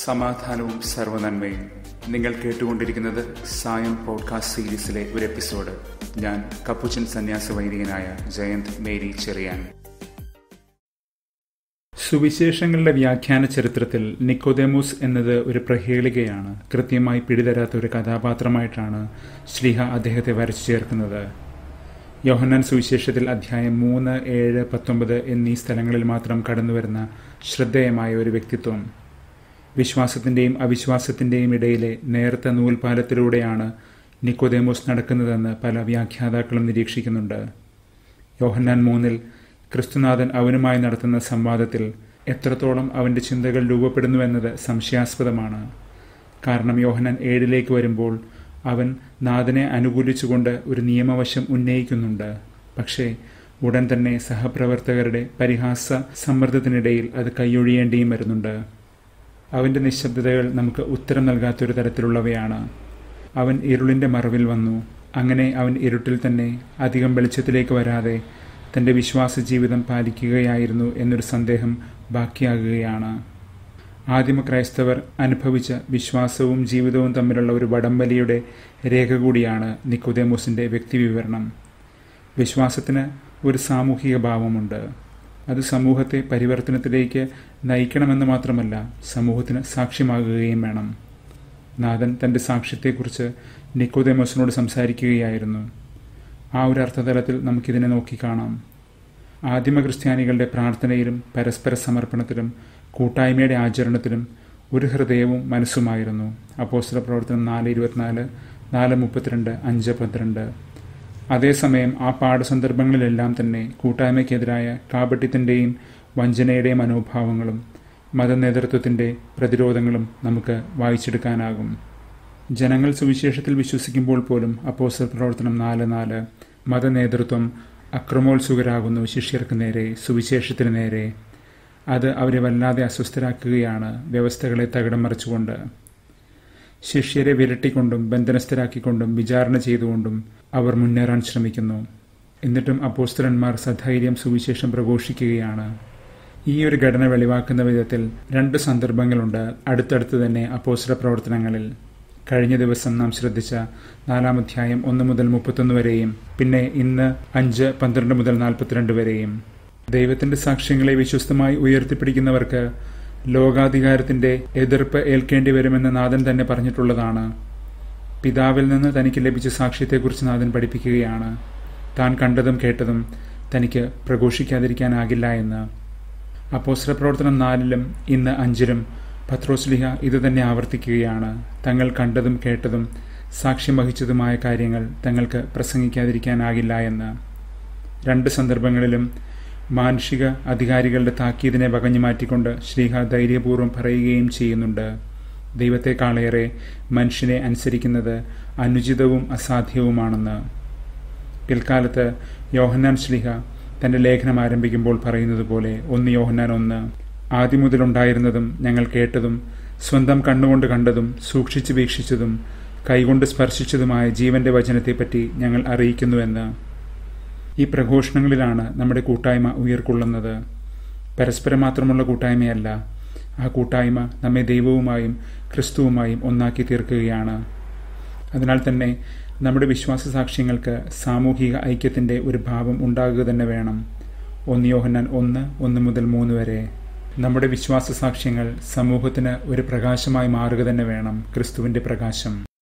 സമാധാനവും സർവ്വനന്മയും. നിങ്ങൾ കേട്ടുകൊണ്ടിരിക്കുന്നത് സായം പോഡ്കാസ്റ്റ് സീരീസിലെ ഒരു എപ്പിസോഡ്. ഞാൻ കപ്പുച്ചൻ സന്യാസ വൈദികനായ ജയന്ത് മേരി ചെറിയാൻ. സുവിശേഷങ്ങളുടെ വ്യാഖ്യാന ചരിത്രത്തിൽ നിക്കോദേമോസ് എന്നത് ഒരു പ്രഹേളികയാണ്. കൃത്യമായി പിടിതരാത്ത ഒരു കഥാപാത്രമായിട്ടാണ് ശ്ലീഹ അദ്ദേഹത്തെ വരച്ചു ചേർക്കുന്നത്. യോഹന്നാൻ സുവിശേഷത്തിൽ അധ്യായം 3, 7, 19 എന്നീ സ്ഥലങ്ങളിൽ മാത്രം കടന്നുവരുന്ന ശ്രദ്ധേയമായ ഒരു വ്യക്തിത്വം. വിശ്വാസത്തിൻ്റെയും അവിശ്വാസത്തിൻ്റെയും ഇടയിലെ നേർത്ത നൂൽപാലത്തിലൂടെയാണ് നിക്കോദേമോസ് നടക്കുന്നതെന്ന് പല വ്യാഖ്യാതാക്കളും നിരീക്ഷിക്കുന്നുണ്ട്. യോഹന്നാൻ 3 ക്രിസ്തുനാഥൻ അവനുമായി നടത്തുന്ന സംവാദത്തിൽ എത്രത്തോളം അവൻ്റെ ചിന്തകൾ രൂപപ്പെടുന്നുവെന്നത് സംശയാസ്പദമാണ്. കാരണം യോഹന്നാൻ 7 വരുമ്പോൾ അവൻ നാഥനെ അനുകൂലിച്ചുകൊണ്ട് ഒരു നിയമവശം ഉന്നയിക്കുന്നുണ്ട്. പക്ഷേ ഉടൻ തന്നെ സഹപ്രവർത്തകരുടെ പരിഹാസ സമ്മർദ്ദത്തിനിടയിൽ അത് കൈയൊഴിയേണ്ടിയും വരുന്നുണ്ട്. അവൻ്റെ നിശബ്ദതകൾ നമുക്ക് ഉത്തരം നൽകാത്തൊരു തരത്തിലുള്ളവയാണ്. അവൻ ഇരുളിൻ്റെ മറവിൽ വന്നു. അങ്ങനെ അവൻ ഇരുട്ടിൽ തന്നെ അധികം വെളിച്ചത്തിലേക്ക് വരാതെ തൻ്റെ വിശ്വാസ ജീവിതം പാലിക്കുകയായിരുന്നു എന്നൊരു സന്ദേഹം ബാക്കിയാകുകയാണ്. ആദിമ ക്രൈസ്തവർ അനുഭവിച്ച വിശ്വാസവും ജീവിതവും തമ്മിലുള്ള ഒരു വടംവലിയുടെ രേഖ കൂടിയാണ് നിക്കോദേമോസിൻ്റെ വ്യക്തിവിവരണം. വിശ്വാസത്തിന് ഒരു സാമൂഹിക ഭാവമുണ്ട്. അത് സമൂഹത്തെ പരിവർത്തനത്തിലേക്ക് നയിക്കണമെന്ന് മാത്രമല്ല, സമൂഹത്തിന് സാക്ഷ്യമാകുകയും വേണം. നാഥൻ തൻ്റെ സാക്ഷ്യത്തെക്കുറിച്ച് നിക്കോദേമോസിനോട് സംസാരിക്കുകയായിരുന്നു. ആ ഒരു അർത്ഥതലത്തിൽ നമുക്കിതിനെ നോക്കിക്കാണാം. ആദിമ ക്രിസ്ത്യാനികളുടെ പ്രാർത്ഥനയിലും പരസ്പര സമർപ്പണത്തിലും കൂട്ടായ്മയുടെ ആചരണത്തിലും ഒരു ഹൃദയവും മനസ്സുമായിരുന്നു. അപ്പോസ്തലപ്രവർത്തനം 4:24, 4:32, 5:12. അതേസമയം ആ പാഠസന്ദർഭങ്ങളിലെല്ലാം തന്നെ കൂട്ടായ്മയ്ക്കെതിരായ കാപട്യത്തിൻ്റെയും വഞ്ചനയുടെയും മനോഭാവങ്ങളും മതനേതൃത്വത്തിൻ്റെ പ്രതിരോധങ്ങളും നമുക്ക് വായിച്ചെടുക്കാനാകും. ജനങ്ങൾ സുവിശേഷത്തിൽ വിശ്വസിക്കുമ്പോൾ പോലും അപ്പോസ്തലപ്രവർത്തനം 4:4 മതനേതൃത്വം അക്രമോത്സുകരാകുന്നു ശിഷ്യർക്ക് നേരെ, സുവിശേഷത്തിന് നേരെ. അത് അവരെ വല്ലാതെ അസ്വസ്ഥരാക്കുകയാണ്, വ്യവസ്ഥകളെ തകിടം മറിച്ചുകൊണ്ട്. ശിഷ്യരെ വിരട്ടിക്കൊണ്ടും ബന്ധനസ്ഥരാക്കിക്കൊണ്ടും വിചാരണ ചെയ്തുകൊണ്ടും അവർ മുന്നേറാൻ ശ്രമിക്കുന്നു. എന്നിട്ടും അപ്പോസ്തലന്മാർ സധൈര്യം സുവിശേഷം പ്രഘോഷിക്കുകയാണ്. ഈ ഒരു ഘടന വെളിവാക്കുന്ന വിധത്തിൽ 2 സന്ദർഭങ്ങളുണ്ട് അടുത്തടുത്ത് തന്നെ അപ്പോസ്തല പ്രവർത്തനങ്ങളിൽ. കഴിഞ്ഞ ദിവസം നാം ശ്രദ്ധിച്ച 4-ാം അധ്യായം 1 മുതൽ 31 വരെയും പിന്നെ ഇന്ന് 5, 12 മുതൽ 42 വരെയും. ദൈവത്തിൻ്റെ സാക്ഷ്യങ്ങളെ വിശ്വസ്തമായി ഉയർത്തിപ്പിടിക്കുന്നവർക്ക് ലോകാധികാരത്തിൻ്റെ എതിർപ്പ് ഏൽക്കേണ്ടി വരുമെന്ന് നാഥൻ തന്നെ പറഞ്ഞിട്ടുള്ളതാണ്. പിതാവിൽ നിന്ന് തനിക്ക് ലഭിച്ച സാക്ഷ്യത്തെക്കുറിച്ച് നാഥൻ പഠിപ്പിക്കുകയാണ്. താൻ കണ്ടതും കേട്ടതും തനിക്ക് പ്രഘോഷിക്കാതിരിക്കാനാകില്ല എന്ന്. അപ്പോസ്തല പ്രവർത്തനം 4 ഇന്ന് 5 പത്രോസ്ലീഹ ഇത് തന്നെ ആവർത്തിക്കുകയാണ്. തങ്ങൾ കണ്ടതും കേട്ടതും സാക്ഷ്യം വഹിച്ചതുമായ കാര്യങ്ങൾ തങ്ങൾക്ക് പ്രസംഗിക്കാതിരിക്കാനാകില്ല എന്ന്. 2 സന്ദർഭങ്ങളിലും മാനുഷിക അധികാരികളുടെ താക്കീതിനെ വകഞ്ഞു മാറ്റിക്കൊണ്ട് ശ്ലീഹ ധൈര്യപൂർവ്വം പറയുകയും ചെയ്യുന്നുണ്ട്. ദൈവത്തെക്കാളേറെ മനുഷ്യനെ അനുസരിക്കുന്നത് അനുചിതവും അസാധ്യവുമാണെന്ന്. പിൽക്കാലത്ത് യോഹന്നാൻ ശ്ലീഹ തൻ്റെ ലേഖനം ആരംഭിക്കുമ്പോൾ പറയുന്നത് പോലെ 1 യോഹന്നാൻ 1 ആദ്യം മുതലുണ്ടായിരുന്നതും ഞങ്ങൾ കേട്ടതും സ്വന്തം കണ്ണുകൊണ്ട് കണ്ടതും സൂക്ഷിച്ച് വീക്ഷിച്ചതും കൈകൊണ്ട് സ്പർശിച്ചതുമായ ജീവന്റെ വചനത്തെപ്പറ്റി ഞങ്ങൾ അറിയിക്കുന്നുവെന്ന്. ഈ പ്രഘോഷണങ്ങളിലാണ് നമ്മുടെ കൂട്ടായ്മ ഉയർക്കൊള്ളുന്നത്. പരസ്പരം മാത്രമുള്ള കൂട്ടായ്മയല്ല. ആ കൂട്ടായ്മ നമ്മെ ദൈവവുമായും ക്രിസ്തുവുമായും ഒന്നാക്കി തീർക്കുകയാണ്. അതിനാൽ തന്നെ നമ്മുടെ വിശ്വാസ സാക്ഷ്യങ്ങൾക്ക് സാമൂഹിക ഐക്യത്തിൻ്റെ ഒരു ഭാവം ഉണ്ടാകുക തന്നെ വേണം. 1 യോഹന്നാൻ 1 മുതൽ 3 വരെ. നമ്മുടെ വിശ്വാസ സാക്ഷ്യങ്ങൾ സമൂഹത്തിന് ഒരു പ്രകാശമായി മാറുക തന്നെ വേണം, ക്രിസ്തുവിൻ്റെ പ്രകാശം.